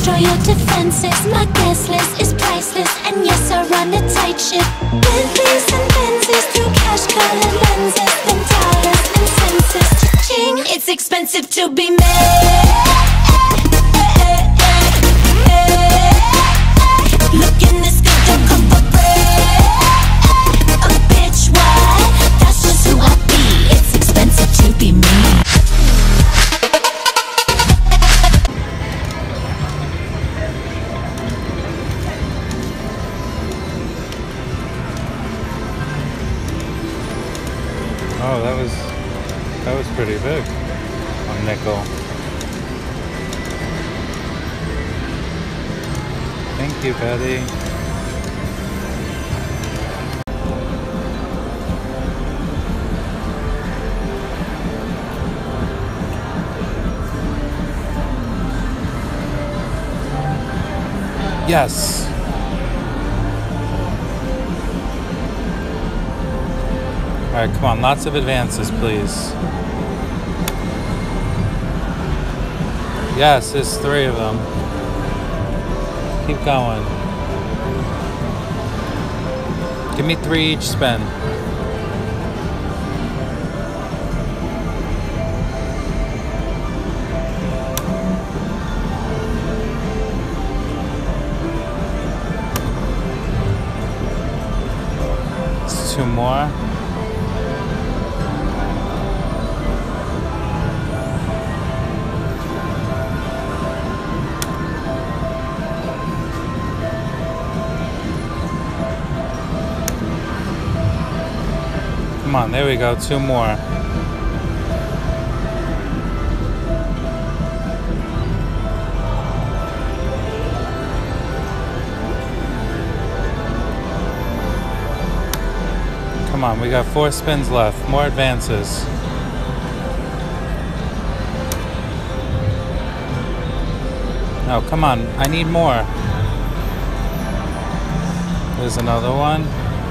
destroy your defenses. My guest list is priceless, and yes, I run a tight ship. Bentleys and Benzes through cash-colored lenses, then dollars and senses. Cha-ching, it's expensive to be made. Looking this good, don't come for free. A bitch, what? That's just who I be. It's expensive to be me. Oh, that was pretty big on nickel. Thank you, Betty. Yes. All right, come on, lots of advances, please. Yes, there's 3 of them. Keep going. Give me 3 each spin. It's 2 more. Come on, there we go, 2 more. Come on, we got 4 spins left. More advances. No, come on, I need more. There's another one.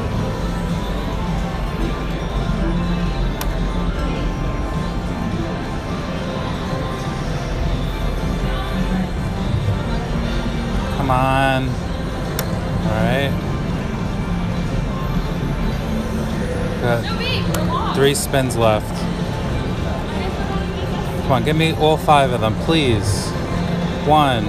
Come on. Alright. Got 3 spins left. Come on, give me all 5 of them, please. 1.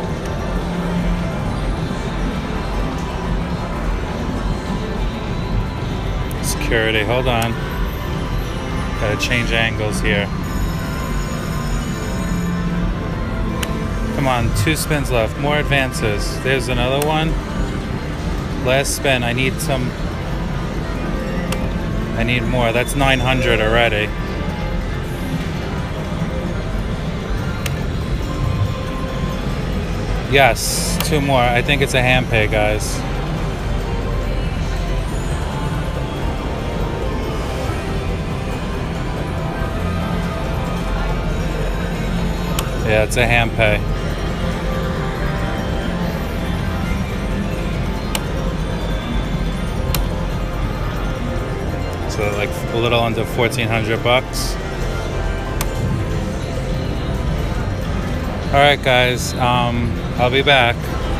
Security, hold on. Gotta change angles here. Come on, 2 spins left. More advances. There's another one. Last spin. I need some. I need more. That's 900 already. Yes, 2 more. I think it's a hand pay, guys. Yeah, it's a hand pay. So like a little under 1,400 bucks. All right, guys. I'll be back.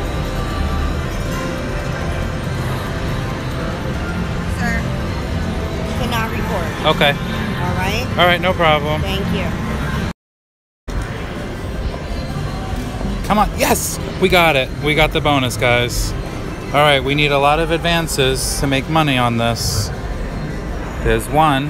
Sir, you cannot record. Okay. All right. All right, no problem. Thank you. Come on. Yes, we got it. We got the bonus, guys. All right, we need a lot of advances to make money on this. There's 1.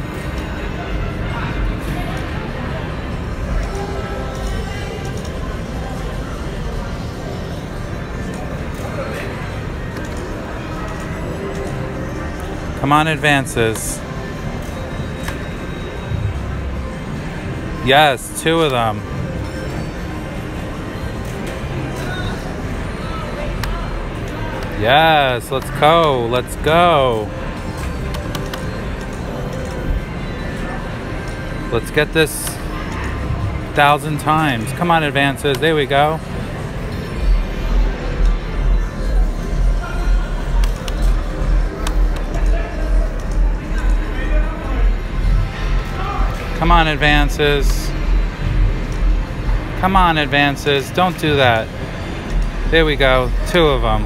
Come on, advances. Yes, 2 of them. Yes, let's go. Let's go. Let's get this 1,000 times. Come on, advances. There we go. Come on, advances. Come on, advances. Don't do that. There we go. 2 of them.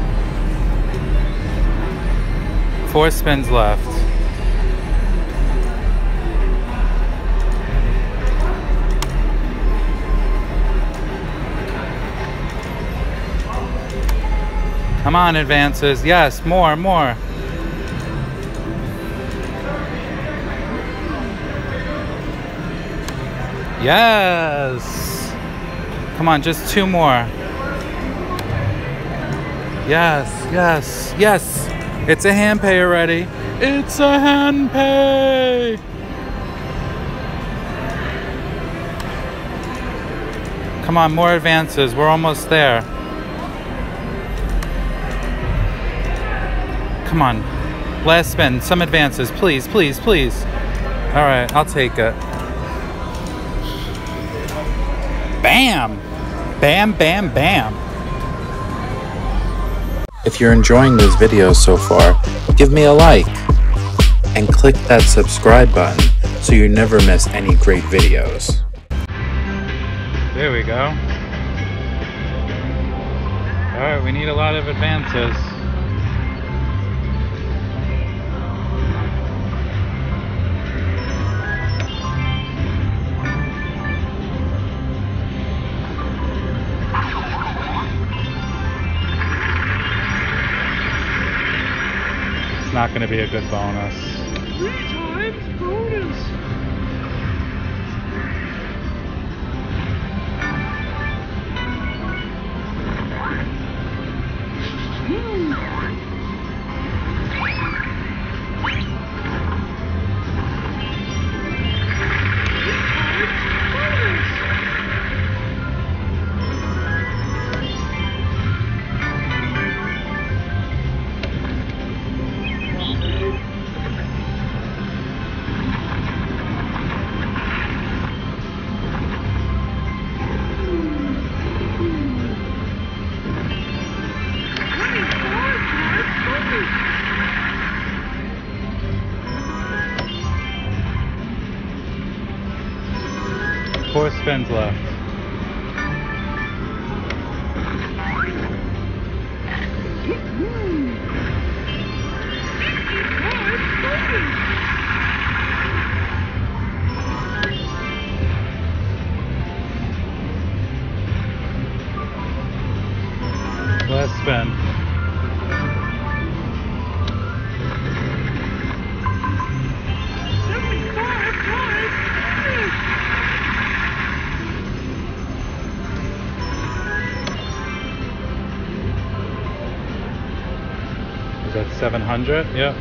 4 spins left. Come on, advances. Yes, more. Yes. Come on, just 2 more. Yes. It's a hand pay already. It's a hand pay. Come on, more advances. We're almost there. Come on. Last spin. Some advances. Please. All right, I'll take it. Bam! Bam. If you're enjoying these videos so far, give me a like and click that subscribe button so you never miss any great videos. There we go. Alright, we need a lot of advances. It's not going to be a good bonus. 3 times bonus. Four spins left. Last spin. Is that 700? Yep.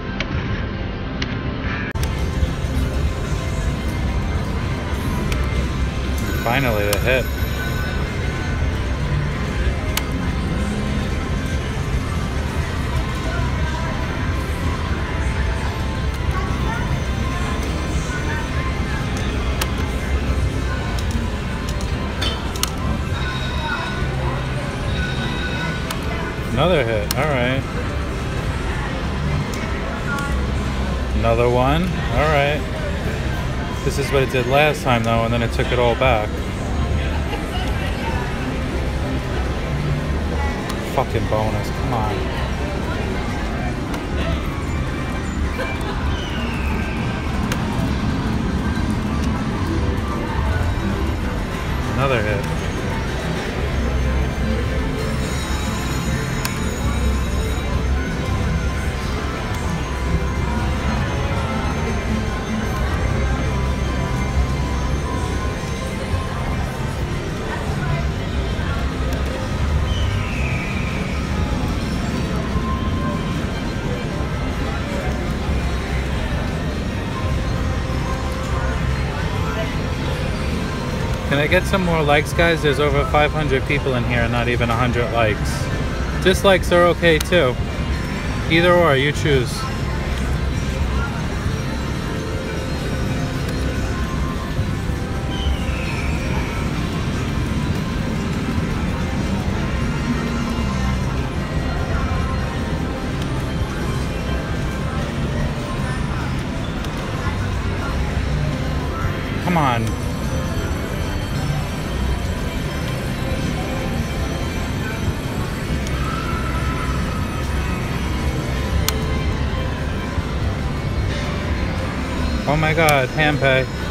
Finally, the hit. Another hit. All right. Another one. All right. This is what it did last time, though, and then it took it all back. Fucking bonus. Come on. Another hit. Can I get some more likes, guys? There's over 500 people in here and not even 100 likes. Dislikes are okay too. Either or, you choose. Come on. Oh my god, Handpay.